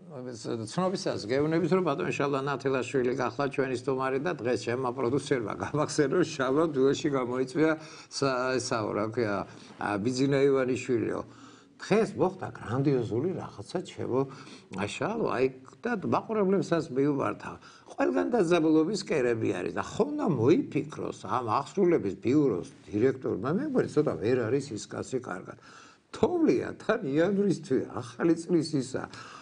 ცნობისას გეუბნებით რომ ბატონ შალვა ნათელაშვილი გახლა ჩვენი სტუმარი და დღეს ჩემმა პროდიუსერმა გამახსენე რომ შალვა დუელში გამოიწვია ესაო რა ქვია ბიძინა ივანიშვილიო დღეს მოხდა გრანდიოზული რაღაცა ჩემო შალვა აი და მაყურებლებსაც მივმართავ ყველგან დაძაბულობის კერები არის და ხომ მოიფიქროს ამ აღსრულების ბიუროს დირექტორმა მე მგონი ცოტა ვერ არის ის კაცი კარგად თოვლია თან იანვრისთვის ახალი წლის ისა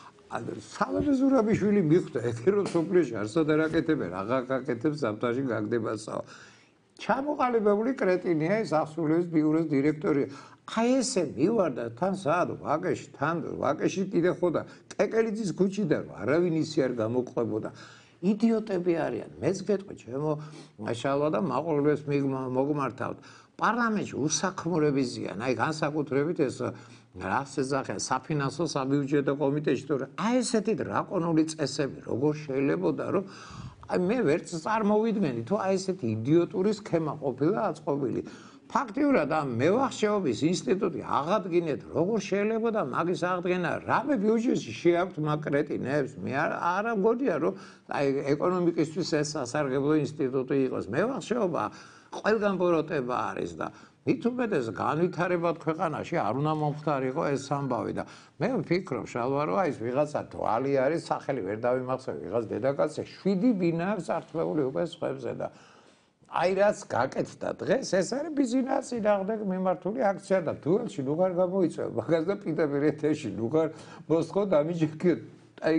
სალომე ზურაბიშვილი მიხვდა ეთერო სოფლიოში არსად არ აკეთებენ აღარ გაკეთებს ზამთარში გაგდებასაო ჩამოყალიბებული კრეტინია ეს აღსრულების ბიუროს დირექტორი აი ესე მივარდა თან საადო ვაკეში თან ვაკეში კიდე ხოდა კეკელიძის ქუჩიდან არავინ ისი არ გამოყვებოდა იდიოტები არიან მეც გეტყვი ჩემო შალვა და მაყურებლებს მოგმართავთ პარლამენტში უსაქმურების ზიან აი განსაკუთრებით ეს რას ეძახიან საფინანსო საბიუჯეტო კომიტეტში თუ აი ესეთი დრაკონული წესები როგორ შეიძლებოდა რომ აი მე ვერც წარმოვიდგენი თუ აი ესეთი იდიოტური სქემა ყოფილა აწყობილი ფაქტიურად ამ მევახშეობის ინსტიტუტი აღადგინეთ როგორ შეიძლებოდა მაგის აღდგენა რამე ბიუჯეტში შეაქვთ მაკრეტინებს მე არა მგონია რომ აი ეკონომიკისთვის ეს სასარგებლო ინსტიტუტი იყოს მევახშეობა ყველგან ბოროტება არის და მით უმეტეს განვითარებად ქვეყანაში არ უნდა მომხდარიყო ეს ამბავი და მე ვფიქრობ შალვა რომ აი ეს ვიღაცა თვალი არის სახელი ვერ დავიმახსოვრ ვიღაც დედაკაცზე 7 ბინა აქვს ართმეული უკვე სხვებზე და აი რაც გაკეთდა დღეს ეს არის ბიზნეს წინააღმდეგ მიმართული აქცია და დუელში ნუღარ გამოიწვია მაგას და პირდაპირ ეთერში ნუღარ მოსხო დამიჯექი აი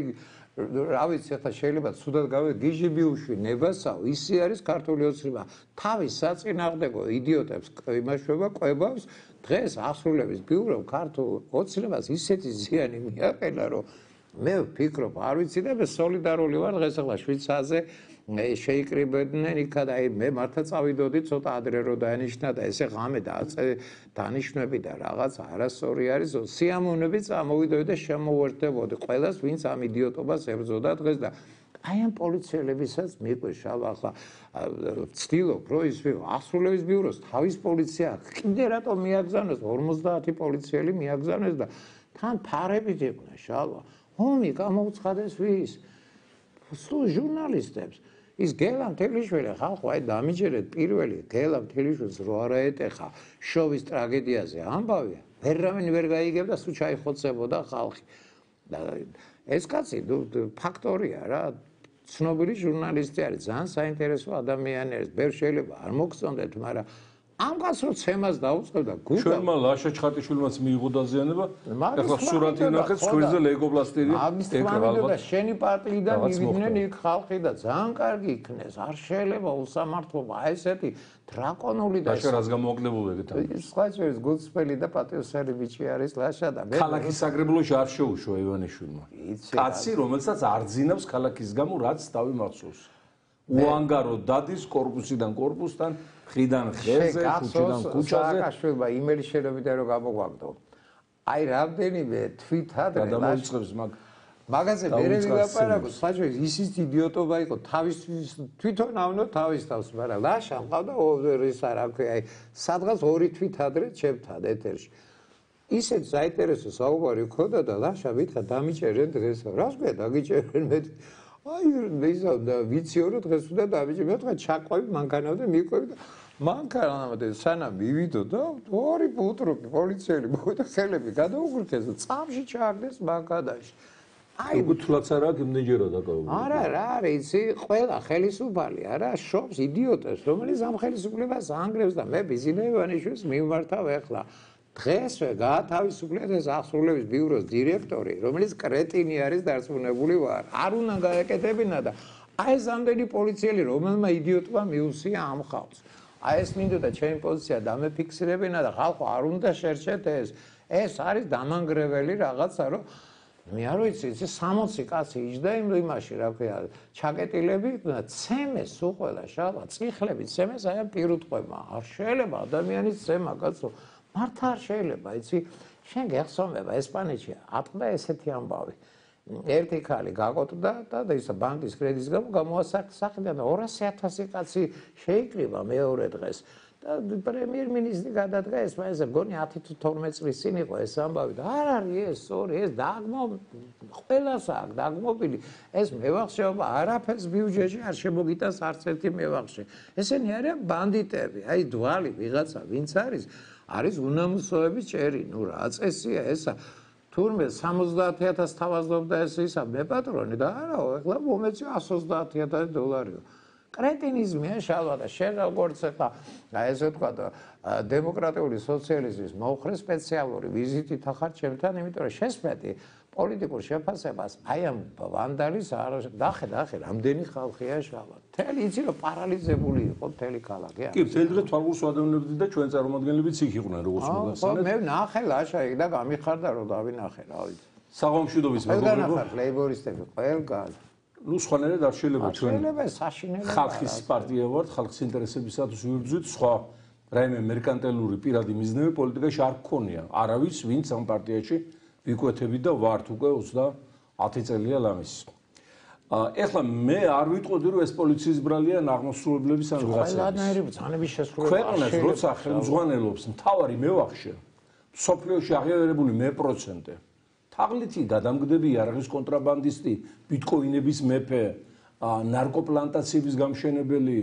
რა ვიცი ახლა შეიძლება ცუდად გავე გიჟიბიუში ნებასაო ისი არის ქართული ოცნება თავის საწინააღმდეგო იდიოტებს იმაშვება ყვებავს დღეს აღსრულების ბიურო ქართულ ოცნებას ისეთი ზიანი მიაყენა რომ მე ვფიქრობ არ ვიცი და მე სოლიდარული ვარ დღეს ახლა შვიცაზე შეიკრიბებდნენ იქა და აი მე მართლა წავიდოდი ცოტა ადრე რო დაენიშნა და ესე ღამე დანიშნები და რაღაც არასწორი არის სიამოვნებით წამოვიდოდი და შემოვერთებოდი ყველას ვინც ამ იდიოტობას ებრძოდა დღეს და აი ამ პოლიციელებისაც მიყვეს შალვა ახლა ვცდილობ რომ ის აღსრულების ბიუროს თავის პოლიცია კიდე რატომ მიაგზავნოს 50 პოლიციელი მიაგზავნეს და თან ფარებით იყვნენ შალვა ომი გამოუცხადეს ვის სულ ჟურნალისტებს ის გელა მთელიშვილი ხალხო აი დამიჯერეთ პირველი გელა მთელიშვილს რო არა ეტეხა შოვის ტრაგედიაზე ამბავია ვერავინ ვერ გაიგებდა სულ ჩაიხოცებოდა ხალხი და ეს კაცი ფაქტორია რა ცნობილი ჟურნალისტი არის ძალიან საინტერესო ადამიანი არის ბევრ შეიძლება არ მოგწონდეთ მაგრამ ამ კაცს რო ცემას დაუწყებდა გუდა ჩვენმა ლაშა ჩხატიშვილმაც მიიღო დაზიანება ახლა სურათი ნახეთ სკვირზე ლეგო პლასტირი და შენი პარტიიდან მივიდნენ იქ ხალხი და ძალიან კარგი იქნეს არ შეიძლება უსამართლობა აი ესეთი დრაკონული და ლაშა რას გამოაკლებულა ეგეთ სხვა ჩვენს გულწრფელი და პატიოსანი ბიჭი არის ლაშა და მე ქალაქის საგრებლოში არ შეუშვა ივანიშვილმა კაცი რომელსაც არ ძინავს ქალაქის გამო რაც თავი მახსოვს უანგარო დადის კორპუსიდან კორპუსთან ხიდან ხეზე ქუჩიდან ქუჩაზე სააკაშვილმა იმელი შენობიდან რომ გამოგვაგდო აი რამდენიმე თვითადრე გადამოიწყებს მაგაზე მერე ვილაპარაკო საჭირო ისიც იდიოტობა იყო თავისთვის თვითონ ავნო თავის თავს მაგრამ ლაშა მყავდა ის რა ქვია აი სადღაც 2 თვითადრე ჩემთან ეთერში ისეთ საინტერესო საუბარი ხოდა და ლაშა მითხრა დამიჭერენ დღეს რას ქვია დაგიჭერენ მე აი ვიზა ვიციო რომ დღეს უნდა დავიჭი მე თქვა ჩაყვები მანქანამდე მიყვები და მანქანამდე სანამ მივიდო და ორი პუტრუკი პოლიციელი მოვიდა ხელები გადაუგრქეს და წამში ჩააგდეს მანქანაში აი გუთლაც არა გიმნეჯერა დაკავებული არა რა არის იცი ყველა ხელისუფალი არა შობს იდიოტებს რომელიც ამ ხელისუფლებას ანგრევს და მე ბიზინა ივანიშვილს მივმართავ ახლა დღესვე გაათავისუფლეთ ეს აღსრულების ბიუროს დირექტორი რომელიც კრეტინი არის დარწმუნებული ვარ არ უნდა გაეკეთებინა და აი ეს ამდენი პოლიციელი რომელმა იდიოტმა მიუსია ამ ხალხს აი ეს მინდოდა ჩემი პოზიცია დამეფიქსირებინა და ხალხო არ უნდა შერჩეთ ეს არის დამანგრეველი რაღაცა რომ მე არ ვიცი 60 კაცი იჯდა იმაში რა ქვია ჩაკეტილები და ცემეს უყველა შალვა წიხლები ცემეს აი ამ პირუტყვებმა არ შეიძლება ადამიანის ცემა კაცო მართ არ შეიძლება იცი შენ გეხსოვნება ესპანეთში ატყდა ესეთი ამბავი ერთი ქალი გაკოტრდა და ისა ბანკის კრედიტის გამო გამოასახდა 200,000 კაცი შეიკრიბა მეორე დღეს და პრემიერ-მინისტრი გადადგა ეს მაინც მგონი 10 თუ 12 წლის წინ იყო ეს ამბავი და არ არის ეს სწორი ეს ყველას აქვს დაგმობილი ეს მევახშეობა არაფერს ბიუჯეტში არ შემოგიტანს არც ერთი მევახშე ესენი არიან ბანდიტები აი დვალი ვიღაცა ვინც არის უნამუსოების ჭერი ნუ რა წესია ესა თურმე 70000 თავაზობდა ეს ისა მეპატრონი და არაო ეხლა მომეცი 120000 დოლარიო კრეტინიზმია შალვა და შენ როგორც ახლა ესე ვთქვა დემოკრატიული სოციალიზმის მომხრე სპეციალური ვიზიტით ახარ ჩემთან იმიტომ რომ შესწრეთი პოლიტიკურ შეფასებას აი ამ ვანდალის დახე რამდენი ხალხია შალვა მთელი იცი რომ პარალიზებული იყო მთელი ქალაქი კი მთელი დღე თვალყურს ვადევნებდი და ჩვენ წარმომადგენლებიც იქ იყვნენ როგორც მოგახსენეთ მე ნახე ლაშა იქ და გამიხარდა რომ დავინახე რა ვიცი საღამომშვიდობის მეგობრებო ლეიბორისტები ყველგან ну სხვანაირად არ შეიძლება ჩვენ საშინელება ხალხის პარტია ვართ ხალხის ინტერესებისათვის ვიბრძვით სხვა რაიმე მერკანტილური პირადი მიზნები პოლიტიკაში არ გქონია არავის ვინც ამ პარტიაში ვიკვეთები და ვართ უკვე 30 წელია ლამის ეხლა მე არ ვიტყოდი რომ ეს პოლიციის ბრალია აღმასრულებლების ან ვიღაცების ყველანაირი ბრძანების შესრულება ქვეყანას როცა ხელმძღვანელობს მთავარი მევახშე სოფლიოში აღიარებული მე-პროცენტე თაღლითი გადამგდები იარაღის კონტრაბანდისტი ბიტკოინების მეფე ნარკოპლანტაციების გამშენებელი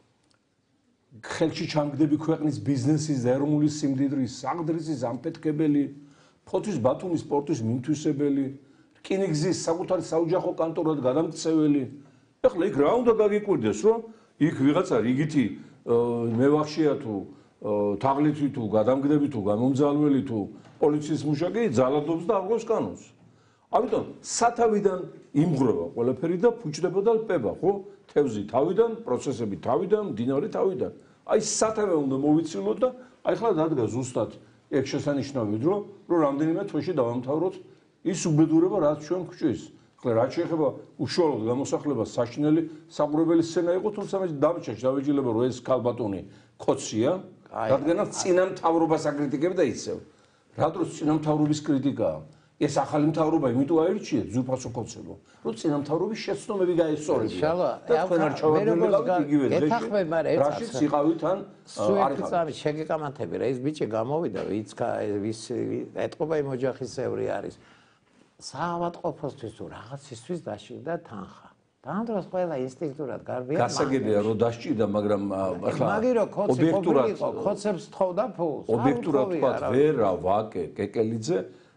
ხელში ჩამგდები ქვეყნის ბიზნესის და ეროვნული სიმდიდრის საგდრიზის ამფეთქებელი ფოთის ბათუმის პორტის მიმთვისებელი რკინიგზის საკუთარი საოჯახო კანტორად გადამქცეველი ეხლა იქ რა უნდა გაგიკვირდეს რომ იქ ვიღაცა რიგითი მევახშეა თუ თაღლითი თუ გადამგდები თუ გამომძალველი თუ პოლიციის მუშაკი ძალადობს და აღგოს კანონს. ამიტომ სათავიდან იმღრება ყველაფერი და ფუჭდება და ლპება, ხო? თევზი თავიდან, პროცესები თავიდან, მდინარე თავიდან. აი სათავე უნდა მოვიცილოთ და აი ხლა დადგა ზუსტად ეგ შესანიშნავი დრო, რომ რამდენიმე თვეში დავამთავროთ ის უბედურება, რაც ჩვენ გვჭირს. ხლა რაც შეეხება უშუალოდ გამოსახლებას საშინელი საყურებელი სცენა იყო, თუმცა მე დამჭერს დავეჯილება რომ ეს ქალბატონი ქოცია, რადგანაც წინამთავრობას აკრიტიკებ და იცევ. რა დროს წინამთავრობის კრიტიკაა? ეს ახალი მთავრობა იმიტომ აირჩიეთ ზურფასო ქოცელო, რომ წინამთავრობის შეცდომები გაესწორებინა. და თქვენ არ ჩავარდნილავთ იგივე დღეში. რაშიც იყავით ან არ იყავით. შეგეკამათები რა ის ბიჭი გამოვიდა, ვის ეთყობა იმ ოჯახის წევრი არის. საავადმყოფოსთვის თუ რაღაცისთვის დაშირდა თანხა. დაანდროს ყველა ინსტინქტურად გარბიან. გასაგებია რომ დასჭირდა, მაგრამ ახლა ობიექტურად ხოცებს თხოვდა ფულს. ობიექტურად თქვა ვერა ვაკე კეკელიძე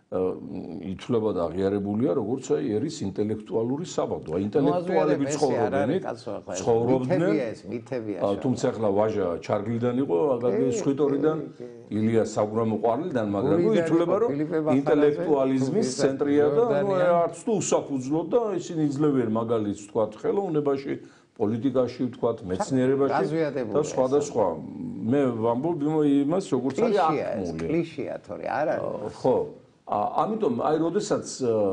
ითვლება და აღიარებულია როგორც აი ერის ინტელექტუალური საბადო. აი ინტელექტუალები ცხოვრობდნენ. თუმცა ახლა ვაჟა ჩარგლიდან იყო, აგაგეს ხვიტორიდან, ილია საგურამოყვარლიდან, მაგრამ ითვლება რომ ინტელექტუალიზმის ცენტრია და არც თუ უსაფუძვლოდ და ისინი იძლევენ მაგალითს თქვა ხელოვნებაში, პოლიტიკაში, თქვა მეცნიერებაში და სხვადასხვა. მე ვამბობ იმას როგორც არის აქტმული. კლიშეა თორე არ არის. ხო ამიტომ აი როდესაც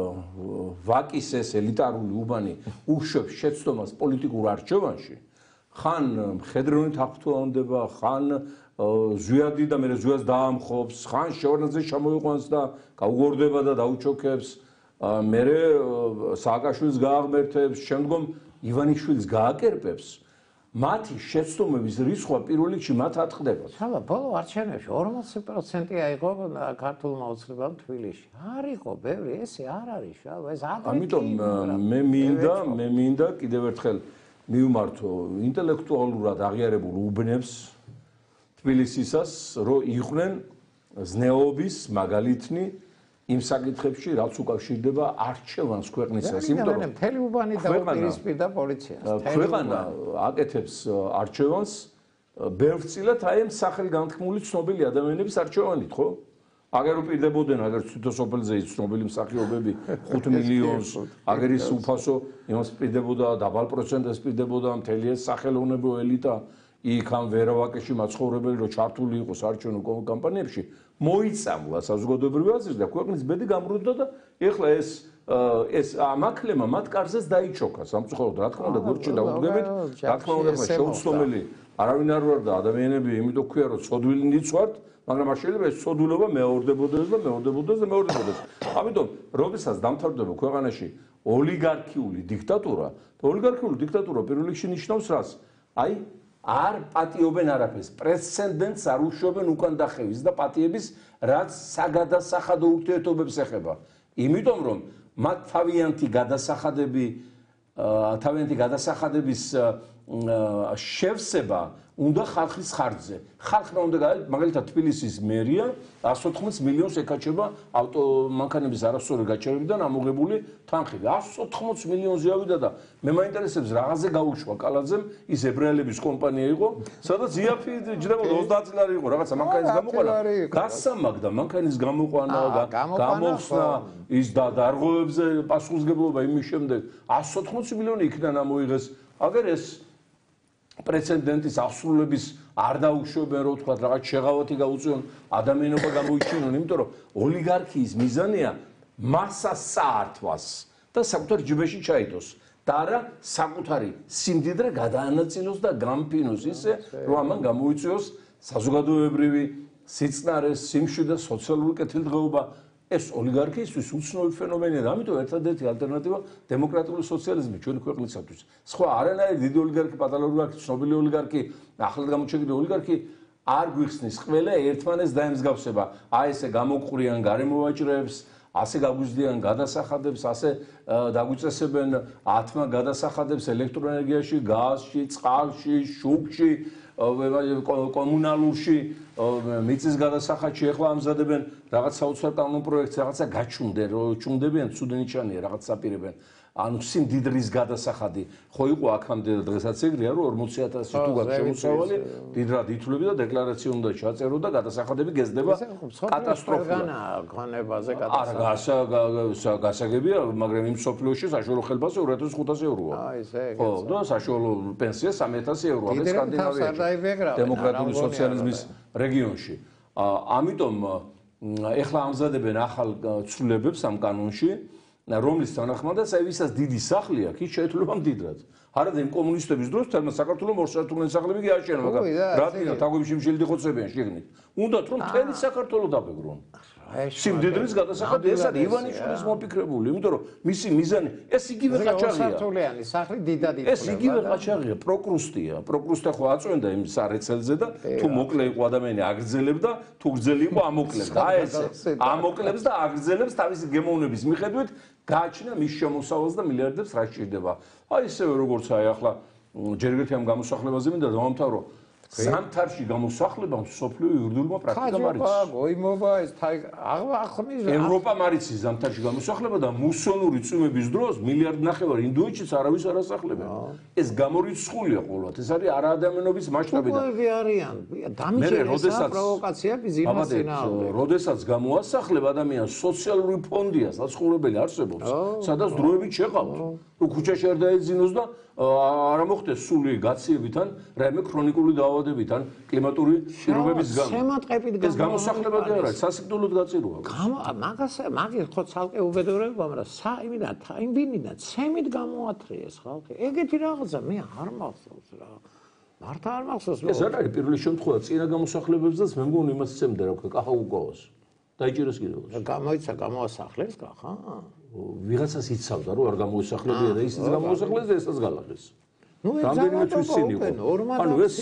ვაკის ეს ელიტარული უბანი უშვებს შეცდომას პოლიტიკურ არჩევანში ხან მხედრული თაფთვანდება ხან ზვიადი და მე ზვიას დაამხობს ხან შევარდნაძე შემოიყვანს და გაუგორდება და დაუჩოქებს მე სააკაშვილის გააღმერთებს შემდგომ ივანიშვილის გააკერპებს მათი შეცდომების რისხვა პირველ რიგში მათ ატყდება. ხალა ბოლო არჩევნებში 40% აიღო ქართულმა ოცნებამ თბილისში. არ იყო ბევრი, ესე არ არის შალვა, ეს ადრე. ამიტომ მე მინდა კიდევ ერთხელ მივმართო ინტელექტუალურად აღიარებულ უბნებს თბილისისას, რომ იყვნენ ზნეობის მაგალითნი იმ საკითხებში, რაც უკავშირდება არჩევანს ქვეყნისას, იმიტომ რომ მთელი უბანი დაუპირისპირდა პოლიციას. ქვეყანა აკეთებს არჩევანს ბევრწილად აი ამ სახელი განთქმული ცნობილი ადამიანების არჩევანით, ხო? აგერ უპირდებოდნენ, აგერ თვითონ სოფელზე ის ცნობილი მსახიობები 5 მილიონს, აგერ ის უფასო იმას პირდებოდა, დაბალ პროცენტს პირდებოდა მთელი ეს სახელოვნებო ელიტა იქ ამ ვერავაკეში მაცხოვრებელი რო ჩართული იყო საარჩევნო კამპანიებში მოიწამლა საზოგადოებრივი აზრი და ქვეყნის ბედი გამრუდდა და ეხლა ეს ამაკლემა მათ კარზეც დაიჩოქა სამწუხაროდ რა თქმა უნდა გურჩი დაუდგებით რა თქმა უნდა შეუცდომელი არავინ არ ვარ და ადამიანები იმიტომ ქვია რომ ცოდვილი ნიცვართ მაგრამ არ შეიძლება ეს ცოდვილობა მეორდებოდეს ამიტომ როდესაც დამთავრდება ქვეყანაში ოლიგარქიული დიქტატურა პირველ რიგში ნიშნავს რას აი არ პატიობენ არაფერს. პრეცედენტს არ უშვებენ უკან დახევის და პატიების, რაც საგადასახადო ურთიერთობებს ეხება. იმიტომ რომ მათ თავიანთი გადასახადების შევსება უნდა ხალხის ხარჯზე. ხალხმა უნდა მაგალითად თბილისის მერია 180 მილიონს ეკაჩება ავტომანქანების არასწორი გაჩერებიდან ამოღებული თანხები. 180 მილიონზე ავიდა და მე მაინტერესებს რაღაცზე გაუშვა კალაძემ, ის ებრაელების კომპანია იყო, სადაც იაფი ჯდებოდა 30 წლარი იყო რაღაცა მანქანის გამოყვანა. გასამაგდა მანქანის გამოყვანა და გამოხსნა ის დარღვევებზე პასუხისმგებლობა იმის შემდეგ 180 მილიონი იქიდან ამოიღეს. აგერ ეს პრეცედენტის აღსრულების არ დაუშვებენ, რო ვთქვათ, რაღაც შეღავათი გაუწიონ, ადამიანობა გამოიჩინონ, იმიტომ რომ ოლიგარქიის მიზანია მასას საართვას და საკუთარ ჯიბეში ჩაიდოს და არა საკუთარი სიმდიდრე გადაანაწილოს და გამფინოს ისე, რომ ამან გამოიწვიოს საზოგადოებრივი სიწნარე, სიმშვიდე და სოციალური კეთილდღეობა. ეს ოლიგარქიისთვის უცნობი ფენომენია და ამიტომ ერთადერთი ალტერნატივა დემოკრატიული სოციალიზმი ჩვენი ქვეყნისათვის. სხვა არანაირი დიდი ოლიგარქი, პატარა ოლიგარქი, ცნობილი ოლიგარქი, ახლად გამოჩეკილი ოლიგარქი არ გვიხსნის. ყველა ერთმანეს დაემსგავსება. აი ესე გამოყვრიან გარემოვაჭრეებს, ასე გაგვიზრდიან გადასახადებს, ასე დაგვიწესებენ 10 გადასახადებს ელექტროენერგიაში, გაზში, წყალში, შუქში, კომუნალურში, მიწის გადასახადში. ეხლა ამზადებენ რაღაც საოცარ კანონ პროექტს, რაღაცა გაჩუნდნენ, რომ ჩუნდებიან, ცუდნიჩანია, რაღაც საპირებენ. ანუ სიმდიდრის გადასახადი. ხო იყო აქამდე დღესაც ეგრეა, რომ 40,000 თუ გაქვს შემოსავალი, დიდრად ითვლები და დეკლარაცია უნდა ჩაწერო და გადასახადები გეზდება კატასტროფულად. არა, გასაგებია, მაგრამ იმ სოფლიოში საშუალო ხელფასი 2,500 ევროა. ხო, და საშუალო პენსია 3,000 ევროა სკანდინავიაში, დემოკრატიული სოციალიზმის რეგიონში. ამიტომ ეხლა ამზადებენ ახალ ცვლილებებს ამ კანონში, რომლის თანახმადაც აი ვისაც დიდი სახლი აქვს, ის შეეძლება მდიდრად. არა და იმ კომუნისტების დროს თერმა საქართველოს ორსართულიანი სახლები კი აჩვენა, მაგრამ რადგან თაგვებში მშილდი ხოცებიან შეგნით. უნდათ რომ მთელი საქართველო დაბეგრონ. სიმდიდრის გადასახადი ეს არის ივანიშვილის მოფიქრებული, იმიტომ რომ მისი მიზანი ეს იგივე ყაჩაღია. ორსართულიანი სახლი დიდად ითვლება. ეს იგივე ყაჩაღია, პროკრუსტია. პროკრუსტა ხო აწვენდა იმ სარეცელზე და თუ მოკლე იყო ადამიანი აგრძელებდა, თუ გრძელი იყო ამოკლebda. აი ეს ამოკლებს და აგრძელებს თავისი გემოვნების მიხედვით გააჩნია მის შემოსავალს და მილიარდებს რა სჭირდება. აი ისევე როგორც აი ახლა ჯერ ერთი ამ გამოსახლებაზე მინდა დავამთავრო. ზამთარში გამოსახლება მსოფლიო იურიდიულმა პრაქტიკამ არის. მოიმობა ეს აღხმის ევროპამ არის ზამთარში გამოსახლება და მუსონური წვიმების დროს მილიარდნახევარი ინდოეთშიც არავის არ ასახლებენ. ეს გამორიცხულია ყოველთვის. ეს არის არაადამიანობის მასშტაბიდან. უყურები არიან. დამიჯერება პროვოკაცია ბიზნესის წინააღმდეგ. როდესაც გამოასახლებ ადამიანს სოციალური ფონდია, საცხოვრებელი არსებობს, სადაც დროებით შეყავთ. თუ ქუჩაში არ დაეძინოს და არ მოხდეს სული გაციებიდან, რაიმე ქრონიკული დაავადებიდან, კლიმატური პირობების გამო. ეს გამოსახლებადი არ არის, სასიკვდილოდ გაწიროა. მაგის ხო ცალკე უბედურება, მაგრამ საიმიდან, იმბინიდან, ცემით გამოათრიეს ხალხი. ეგეთი რაღაცა მე არ მახსოვს რა. მართა არ მახსოვს. ეს არ არის პირველი შემთხვევა წინა გამოსახლებებსაც მე მგონი იმას ცემდა რა ვქო, კახა უკავას. დაიჭირეს კიდევ. გამოიცა გამოასახლეს კახა. ვიღაცას იცავდა რომ არ გამოისახლებია და ისიც გამოისახლეს და ესაც გალახეს. რამდენიმე თვის წინ იყო. ანუ ეს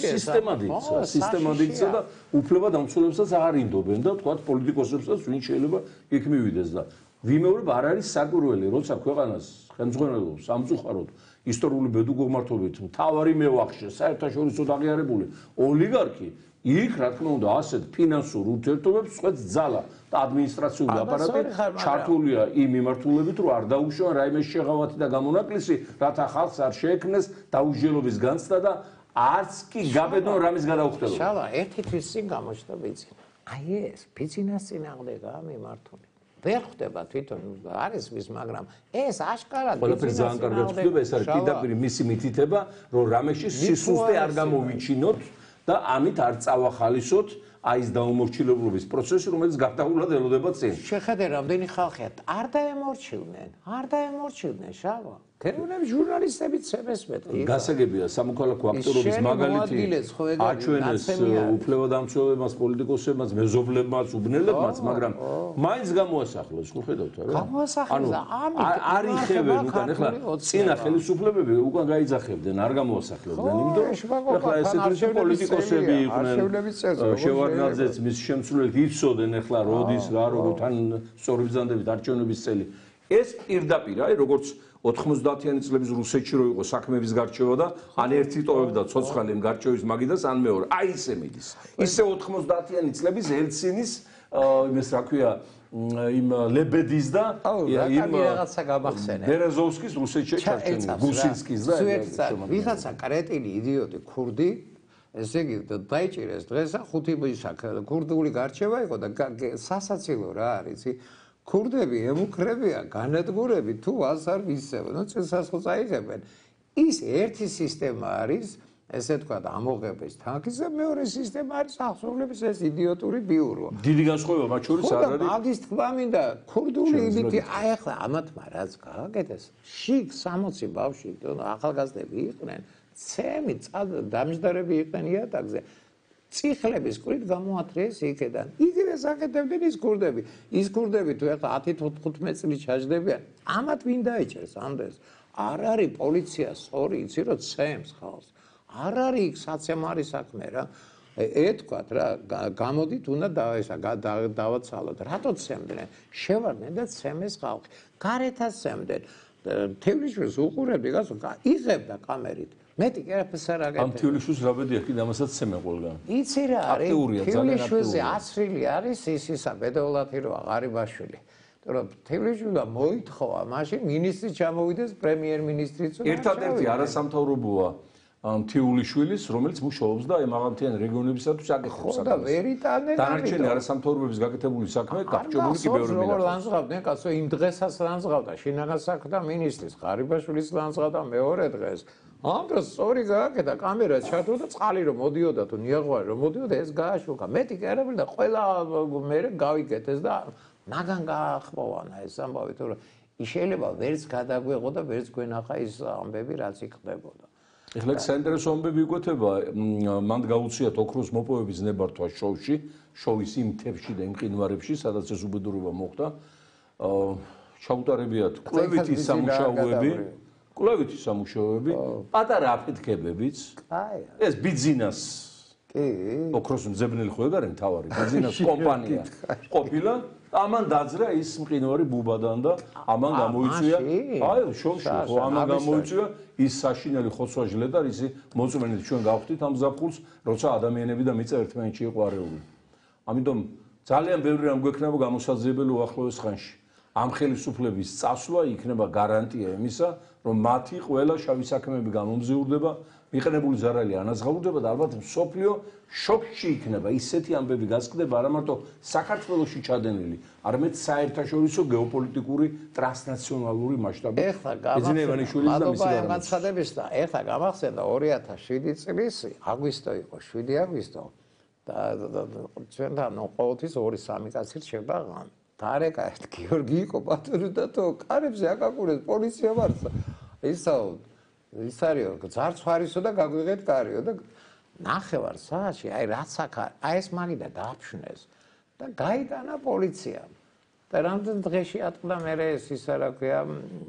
სისტემად იქცა და უფლება დამცველებსაც აღარ ინდობენ და თქვათ პოლიტიკოსებსაც ვინ შეიძლება იქ მივიდეს და ვიმეორებ არ არის საკვირველი, როცა ქვეყანას ხელმძღვანელობს სამწუხაროდ ისტორიული ბედუგმართობით მთავარი მევახშე საერთაშორისო აღიარებული ოლიგარქი იქ რა თქმა უნდა ასეთ ფინანსურ ურთიერთობებს წვეთს ძალა და ადმინისტრაციული აპარატი ჩართულია იმ მიმართულებით რომ არ დაუშვან რაიმე შეღავათი და გამონაკლისი რათა ხალხს არ შეექმნეს დაუსჯელობის განცდა და არც კი გაბედონ რამის გადაუხდელობა. შავა ერთი თვის წინ გამოჩნდა ბიძინა. აი ეს ბიძინას წინააღმდეგაა მიმართული. ვერ ხდება თვითონ არის ვის, მაგრამ ეს აშკარად ყველაფერს ძალიან კარგად ხდება, ეს არის პირდაპირ მისი მითითება, რომ რამეში სისუსტე არ გამოვიჩინოთ და ამით არ წავახალისოთ აი ეს დაუმორჩილებლობის პროცესი, რომელიც გარდაულად ელოდება წინ. შეხედე რამდენი ხალხია, არ დაემორჩილნენ, შავა. ქერუნები ჟურნალისტებიც შემესმეტყი. გასაგებია სამოქალაქო აქტორობის მაგალითი აჩვენეს უფლებადამცველებმაც, პოლიტიკოსებმაც, მეზობლებმაც, უბნელებმაც, მაგრამ მაინც გამოასახლეს, ხო ხედავთ რა? გამოასახლეს და არ იხევენ უკან, ეხლა წინა ხელისუფლებები უკან გაიძახებდნენ, არ გამოასახლებდნენ, იმიტომ რომ ეხლა ესეთი პოლიტიკოსები იყვნენ, შევარდნაძეც მის შემსრულებლად იცოდნენ ეხლა როდის რა როგორ თან სწორი ბრძანდებით არჩევნების წელი. ეს პირდაპირ აი როგორც 90-იანი წლების რუსეთში რო იყო საქმეების გარჩევა და ან ერთი ტოვებდა ცოცხალი იმ გარჩევის მაგიდას ან მეორე აი ისე მიდის ისე 90-იანი წლების ელცინის იმეს რა ქვია იმ ლებედის და იმ რაღაცა გამახსენე ბერეზოვსკის რუსეთში ჩარჩენილი გუსინსკის და ვიღაცა კრეტინი იდიოტი ქურდი ესე იგი დაიჭირეს დღეს 5 ქურდული გარჩევა იყო და სასაცილო რა არის ქურდები ემუქრებიან განადგურები თუ ას არ მისცემენ ნუ წესასხოს აიღებენ ის ერთი სისტემა არის ესე თქვა ამოღების თანხის და მეორე სისტემა არის ახსოვლების ეს იდიოტური ბიურო დიდი განსხვავება მათ შორის არ არის მაგის თქვა მინდა ქურდული იმითი აი ახლა ამათმა რაც გააკეთეს შიგ 60 ბავშვი ახალგაზრდები იყვნენ ცემი დამჯდარები იყვნენ იატაკზე ციხლების კვირით გამოათრიეს იქედან. იგივე საკეთებდნენ ის ქურდები თუ ეხლა 10-15 წელი ჩაჯდებიან, ამათ ვინ დაიჭერს ამდენს? არ არის პოლიცია სწორი, იცი რომ ცემს ხალხს. არ არის იქ საცემარი საქმე რა. ეთქვათ რა, გამოდით უნდა დავაცალოთ. რატო ცემდნენ? შევარდნენ და ცემეს ხალხი. გარეთაც ცემდნენ. თევლიშვილს უყურებდი, გასულ იღებდა კამერით. მეტი კერაფეს არ აგეთე. ამ თევლიშვილს რა ბედია კი დამასაც ცემენ ყველგან. იცი რა არის? თევლიშვილზე ასრილი არის ისა ბედოვლათი რო აღარიბაშვილი. თორემ თევლიშვილმა მოითხოვა მაშინ მინისტრი ჩამოვიდეს პრემიერ-მინისტრიც. ერთადერთი არასამთავრობოა თევლიშვილის, რომელიც მუშაობს და მაღალმთიანი რეგიონებისათვის აკეთებს საქმეს. ხო და ვერ იტანენ. დანარჩენი არასამთავრობების გაკეთებული საქმე გახჭებული კი ბევრი მინახავს. ლანძღავდნენ კაცო იმ დღესაც ლანძღავდა შინაგან საქმეთა მინისტრის ღარიბაშვილის ლანძღავდა მეორე დღეს. ამ დროს სწორი გააკეთა კამერა ჩართო და წყალი რომ მოდიოდა თუ ნიაღვარი რომ მოდიოდა ეს გააშუქა მეტი კი არა და ყველა მე გავიკეთეს და მაგან გაახმოვანა ეს ამბავი თუ შეიძლება ვერც გადაგვეღო და ვერც გვენახა ის ამბები რაც იქნებოდა ეხლა საინტერესო ამბები იკვეთება მან გაუციათ ოქროს მოპოვების ნებართვა შოუში შოვის იმ თებში და იმ ყინვარებში სადაც ეს უბედურება მოხდა ჩაუტარებიათ კვლევითი სამუშაოები კვლევითი სამუშაოები, პატარა აფეთქებებიც. ეს ბიზნეს. კი. ოქროს მძებნელი ხო ეგ არის მთავარი ბიზნეს კომპანია. ყოფილა ამან დაძრა ის მყინვარი ბუბადან და ამან გამოიწვია. აი, შოვში ხო ამან გამოიწვია ის საშინელი ხოცვა-ჟლე და ისი მოწმენით ჩვენ გავხდით ამ ზაფხულს, როცა ადამიანები და მიწა ერთმანეთში იყო არეული. ამიტომ ძალიან ბევრი რამ გვექნება გამოსაძიებელი უახლოეს ხანში. ამ ხელისუფლების წასვლა იქნება გარანტია იმისა, რომ მათი ყველა შავი საქმეები გამომზიურდება, მიყენებული ზარალი ანაზღაურდება და ალბათ მსოფლიო შოკში იქნება. ისეთი ამბები გასკდება არა მარტო საქართველოში ჩადენილი, არამედ საერთაშორისო გეოპოლიტიკური ტრანსნაციონალური მასშტაბით. ეხლა გამახსენდა და ეხლა გამახსენდა 2007 წლის აგვისტო იყო, 7 აგვისტო და ჩვენთან ყოველთვის 2-3 კაცი რჩება ღამე. დარეკა ერთ გიორგი იყო ბატონო და თო კარებზე აკაკურეს პოლიცია მარცხა ის არისო ძარცვარისო და გაგვიღეთ კარიო და ნახევარ საათში აი რაც აქ აი ეს მაგიდა დააფშნეს და გაიტანა პოლიცია და რამდენ დღეში ატყდა მე ეს ისა რა ქვია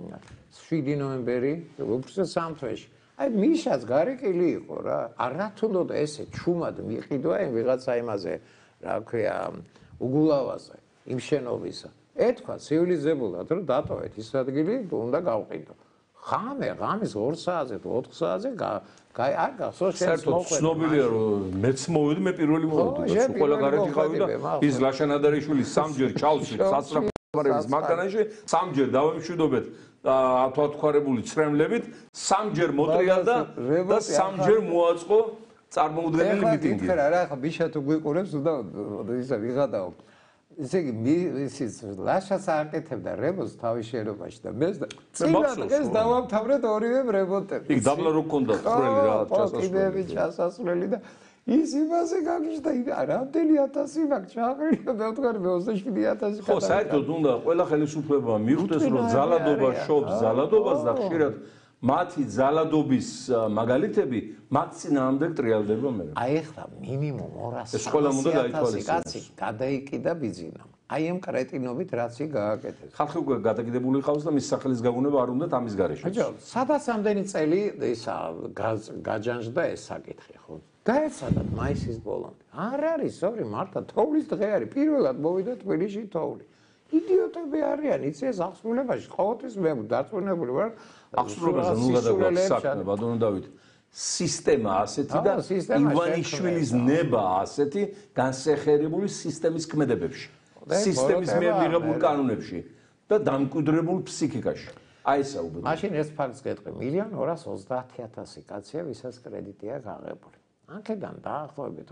7 ნოემბერი უფრო სამთვეში აი მიშაც გარეკილი იყო რა არა თუნდოდა ესე ჩუმად მიყიდვა იმ ვიღაცა იმაზე რა ქვია უგულავაზე იმ შენობისა. ეთქვა ცივილიზებულად რომ დატოვეთ ის ადგილი, უნდა გავყიდო. ღამის 2 საათზე თუ 4 საათზე არ გახსოვს შენს მოყვება. ცნობილია რომ მეც მოვედი, მე პირველი მოვედი. ყველა გარეთ იყავი და ის ლაშან ადარიშვილი სამჯერ ჩავსვი სასწრაფოების მანქანაში, სამჯერ დავემშვიდობეთ ათვათქვარებული ცრემლებით, სამჯერ მოტრია და სამჯერ მოაწყო წარმოუდგენელი მიტინგი. ეხლა რა ხა ბიშა თუ გვიყურებს უნდა ისა ვიღადაო. ესე იგი ისიც ლაშას აკეთებდა რემონტს თავის შენობაში და მე წინადღეს დავამთავრეთ ორივე რემონტები. იქ დაბლა რო გქონდა ხვრელი რა ჩასასვლელი. ჩასასვლელი და ის იმაზე გაგიჟდა, რამდენი ათასი მაქვს ჩაყრილია, მე ვთქვი 27,000 ხო, საერთოდ უნდა ყველა ხელისუფლებამ მიხვდეს, რომ ძალადობა შობს ძალადობას და ხშირად მათი ძალადობის მაგალითები მათ წინააღმდეგ ტრიალდება მე. აი ახლა მინიმუმ 200,000 კაცი გადაიკიდა ბიზნესმა. აი ამ კრეტინობით რაც იქ გააკეთეს. ხალხი უკვე გადაკიდებული ყავს და მის სახელის გაგონება არ უნდათ ამის გარეშე. ბიჭო, სადაც ამდენი წელი ისა გაჯანჯდა ეს საკითხი, ხო? დაეცადათ მაისის ბოლომდე. არ არის, ორი მარტა თოვლის დღე არის. პირველად მოვიდა თბილისში თოვლი. იდიოტები არიან, იცი ეს აღსრულებაში ყოველთვის მე დარწმუნებული ვარ. აღსრულებაზე ნუ გადაგვაქვს საქმე, ბატონო დავით. სისტემა ასეთი და ივანიშვილის ნება ასეთი განსახიერებული სისტემის ქმედებებში. სისტემის მიერ მიღებულ კანონებში და დამკვიდრებულ ფსიქიკაში. აი ესა უბედური. მაშინ ეს ფაქტს გეტყვი, 1,30,000 კაცია, ვისაც კრედიტი აქვს აღებული. აქედან დაახლოებით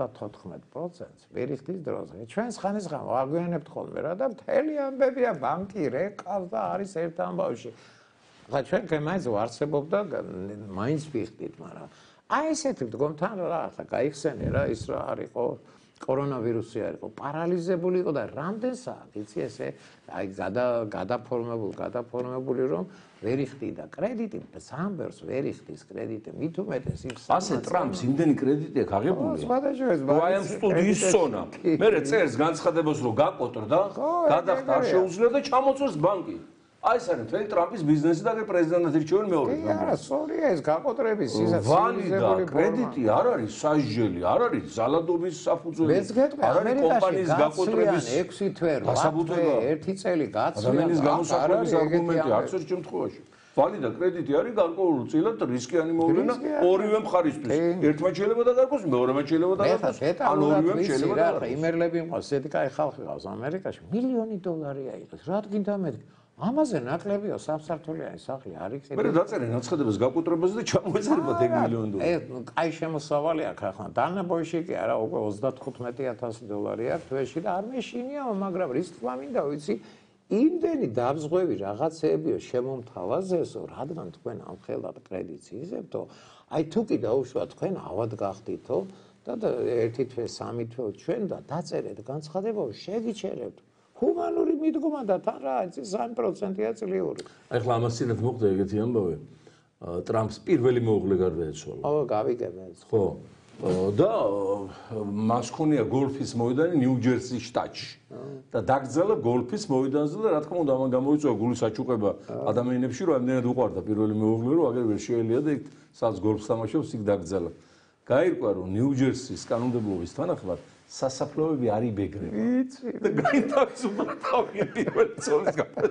34%-ს ვერიხდის დროზე. ჩვენს ხანის ღამე აგვიანებთ ხოლმე რა და მთელი ამბებია ბანკი რეკავს და არის ერთ ამბავში. ხა ჩვენ კემაიც ვარცხებობდა მაინც ვიხდით, მაგრამ აი ესეთი მდგომთან რა ახლა გაიხსენე რა ის რა არისო კორონავირუსი არისო პარალიზებული იყო და რამდენსაა იცი ესე აი გადაფორმებული რომ ვერიხდი და კრედიტი სამბერს ვერიხდის კრედიტი მით უმეტეს ის ასე ტრამპს იმდენი კრედიტი აქვს აღებული აი ამ სტუდიის ზონა მე წერს განცხადებას რომ გაკოტრდა გადახდა არ შეუძლია და ჩამოწვეს ბანკი აი ეს არის მთელი ტრამპის ბიზნესი და პრეზიდენტად ირჩევენ მეორე. არა, სწორია ეს გაყოტრების სიზაცილიზებული კრედიტი არ არის სასჯელი, არ არის ძალადობის საფუძველი. არ არის კომპანიის გაკოტრების 6 თვე, 8 თვე, 1 წელი გაცვლა. ადამიანის გამოსახულების არგუმენტი არც ერთ შემთხვევაში. ვალი და კრედიტი არის გარკვეულწილად რისკიანი მოვლენა ორივე მხარისთვის. ერთმა შეიძლება დაგარკვეს, მეორემ შეიძლება დაგარკვეს. ან ორივემ შეიძლება დაგარკვეს. იმერლები მყავს, ესეთი კაი ხალხი ყავს ამერიკაში, $1,000,000 აიღეს. რა გინდა მე ამაზე ნაკლებია სამსართულიანი სახლი არ იქნება. მე დაწერე ნაცხადებას გაკოტრებაზე და ჩამოეწერება $10,000,000. აი შემოსავალი აქ ახლა დანაბოიში კი არა უკვე $35,000 აქვს თვეში და არ მეშინია, მაგრამ რის თქმა მინდა ვიცი იმდენი დაბზღვევი რაღაცეებიო შემომთავაზესო, რადგან თქვენ ამხელად კრედიტს იღებთო, აი თუ კი დაუშვა თქვენ ავად გახდითო და ერთი თვე, სამი თვე ჩვენ და დაწერეთ განცხადებაო შეგიჩერებთ. ჰუმანური მიდგომა და თან რა იცი 3%-ია წლიური. ახლა ამასინად მოხდა ეგეთი ამბავი. ტრამპს პირველი მეუღლე გარდაეცვალა. ო, გავიგებ ეს. ხო. და მას ქონია გოლფის მოედანი ნიუ-ჯერსის შტატში. და დაკრძალა გოლფის მოედანზე და რა თქმა უნდა ამან გამოიწვია გულის აჩუყება ადამიანებში, რომ ამდენად უყვარდა პირველი მეუღლე, რომ აგერ ვერ შეელია და იქ სადაც გოლფს თამაშობს, იქ დაკრძალა. გაირკვა, რომ ნიუ-ჯერსის კანონმდებლობის თანახმად სასაფლაოები არ იბეგრება. იცი. და გაითავისუფლა თავი პირველ წოლის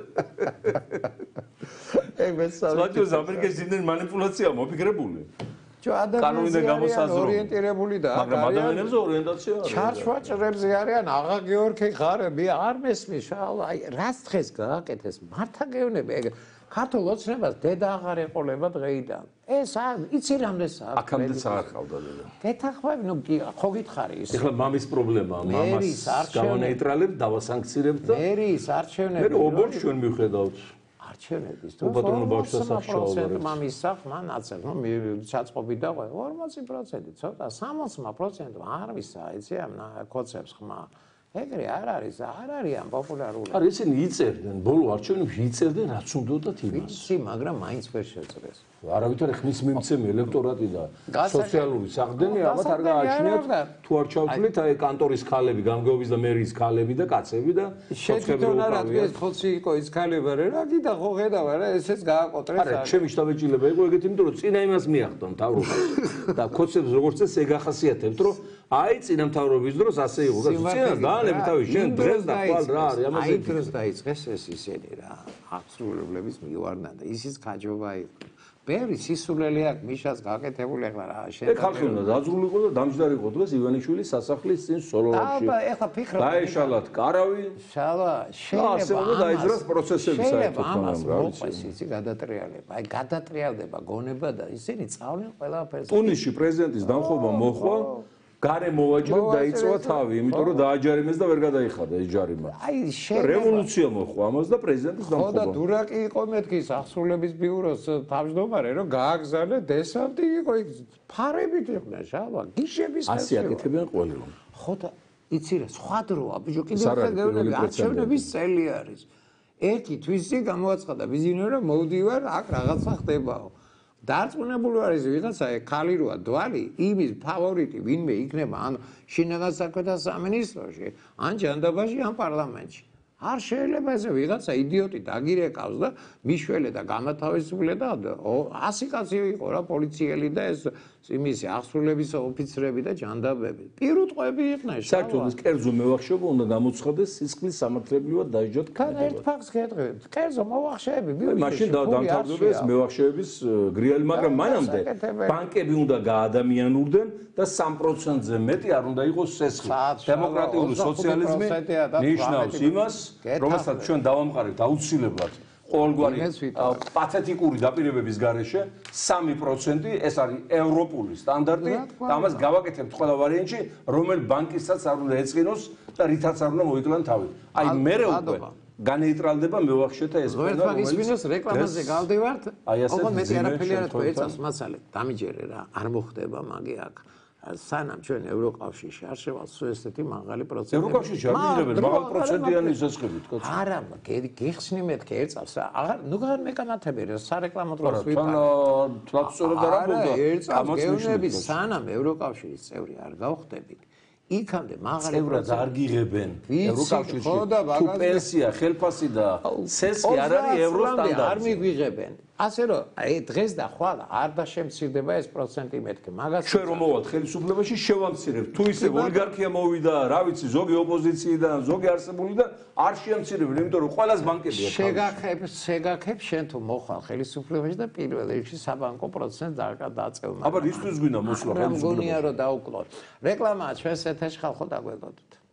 სლაჯოს ამერიკაში იმდენი манипуляცია მოფიქრებული. ადამიანები ორიენტირებული და მაგრამ ადამიანებზე ორიენტაცია არის. ჩარჩვაჭრებზე არიან აღა გეორგი ღარები არ მესმის აი რაც დღეს გააკეთეს მართა გევნები ეგ ქართულ ოცნებას დედა აღარ ეყოლება დღეიდან. ეს იცი რამდენს აქვს? აქამდეც არ ხავდა დედა. დეთახვევი, ნუ ხო გითხარი ის. ეხლა მამის პრობლემაა, მამას გავანეიტრალებ, დავასანქცირებ და მერის არჩევნები. მე ობორ ჩვენ მივხედავთ. არჩევნების თუ ბატონო ბავშვთა სახშაობებს. მამის სახმა ნაცებ, ნუ ჩაწყობი და 40% ცოტა 60% არ მისა, იცი ამ კოცებს ხმა. ეგრე არ არის ამ პოპულარული. არა ისინი იწერდნენ, ბოლო არჩევნებში იწერდნენ რაც უნდათ იმას. იცი, მაგრამ მაინც ვერ შეძლეს. არავითარ ხმის მიმცემი ელექტორატი და სოციალური საყრდენი ალბათ არ გააჩნიათ თუ არ ჩავთვლით აი კანტორის ქალები, გამგეობის და მერიის ქალები და კაცები და შეცდომ არა დღეს ხოცი იყო ის ქალებარე რა გიდა ხო ხედავ არა ესეც გააკოტრეს არა ჩემი შტაბეჭილება იყო ეგეთი იმიტომ რომ წინა იმას მიახდო მთავრობას და კოცებს როგორც ეს ეგ ახასიათებთ რომ აი წინა მთავრობის დროს ასე იყო და წინა დაანები თავი შენ დღეს და ხვალ რა არის ამაზე აი დროს დაიწყეს ეს ისინი რა აღსრულებლების მივარდნა და ისიც გაჯობა იყო ბევრი სისულელი აქვს მიშას გაკეთებული ახლა რა შენ ხალხი უნდა დაძრულიყო და დამჯდარიყო დღეს ივანიშვილის სასახლის წინ სოლოვში აბა ეხლა ფიქრობ დაეშალათ კარავი შალა შეიძლება დაიძრას პროცესები საერთოდ ამას მოყვეს იცი გადატრიალება აი გადატრიალდება გონება და ისინი წავლენ ყველაფერს ტუნისში პრეზიდენტის დამხობა მოხვა გარე მოვაჭრე დაიწვა თავი, იმიტომ რომ დააჯარიმეს და ვერ გადაიხადა ეს ჯარიმა. აი შეიძლება რევოლუცია მოხდა ამას და პრეზიდენტის ხო და დამხობა. დურაკი იყო მეთქის აღსრულების ბიუროს თავმჯდომარე, რომ გააგზავნა დესანტი იყო იქ ფარებით იყვნენ შალვა, გიშების ასე აკეთებენ ყველგან. ხო და იცი რა, სხვა დროა, ბიჭო, კიდევ ხარ გეუბნები, არჩევნების წელი არის. ერთი თვისი გამოაცხადა ბიზნესმა, რომ მოვდივარ, აქ რაღაცა ხდებაო. დარწმუნებული არის ვიღაცა, ხალი როა დვალი, იმის ფავორიტი ვინმე იქნება, ან შინაგან საქმეთა სამინისტროში, ან ჯანდაბაში, ან პარლამენტში. არ შეიძლება ესე ვიღაცა იდიოტი დაგირეკავს და მიშველე და გამათავისუფლე და 100 კაცი იყო რა პოლიციელი და ეს იმისი აღსრულების ოფიცრები და ჯანდაბები. პირუტყვები იყვნენ. საერთოდ ეს კერძო მევახშეობა უნდა გამოცხადდეს სისხლის სამართლებრივად დაჟჯოთ ქანა ერთ ფაქტს გეტყვით. კერძო მევახშეები მაშინ დამთავრდება ეს მევახშეების გრიალი, მაგრამ მანამდე ბანკები უნდა გაადამიანურდნენ და 3%-ზე მეტი არ უნდა იყოს სესხი. დემოკრატიული სოციალიზმი ნიშნავს იმას, რომელსაც ჩვენ დავამყარებთ აუცილებლად ყოველგვარი პათეტიკური დაპირებების გარეშე 3% ეს არის ევროპული სტანდარტი და ამას გავაკეთებთ ყველა ვარიანტში, რომელ ბანკისაც არ უნდა ეწყინოს და რითაც არ უნდა მოიკლან თავი. აი მერე უკვე განეიტრალდება მევახშეთა ეს ყველა რომელიც ვინოს რეკლამაზე გავდივართ, ოღონდ მეტი არაფერი არ თქვა ეცავს მასალე. დამიჯერე რა, არ მოხდება მაგი აქ. სანამ ჩვენ ევროკავშირში არ შევალ სულ ესეთი მაღალი პროცენტები. ევროკავშირში არ მიიღებენ მაღალ პროცენტიანი სესხებით, კაცო. არა, გიხსნი მეთქე ერწავს რა. აღარ ნუ განმეკანათები რა, სარეკლამო დროს ვიპარო. თვალს სწორად არ ამბობდა. ერწავს გეუბნები, სანამ ევროკავშირის წევრი არ გავხდებით. იქამდე მაღალი წევრად არ გიღებენ ევროკავშირში. თუ პენსია, ხელფასი და სესხი არ არის ევროსტანდარტი. არ მიგვიღებენ. ასე რომ აი დღეს და ხვალ არ დაშემცირდება ეს პროცენტი მეთქე. მაგას ჩვენ რომ მოვალთ ხელისუფლებაში შევამცირებთ. თუ ისე ოლიგარქია მოვიდა, რა ვიცი, ზოგი ოპოზიციიდან, ზოგი არსებულიდან არ შეამცირებენ, იმიტომ რომ ყველას ბანკები აქვს. შეგაქებ შენ თუ მოხვალ ხელისუფლებაში და პირველ რიგში საბანკო პროცენტს დაწევ. აბა ისთვის გვინდა მოსვლა ხელისუფლებაში. მგონია რომ დაუკლოთ. რეკლამაა ჩვენს ეთერში ხალხო დაგვეგოდოთ.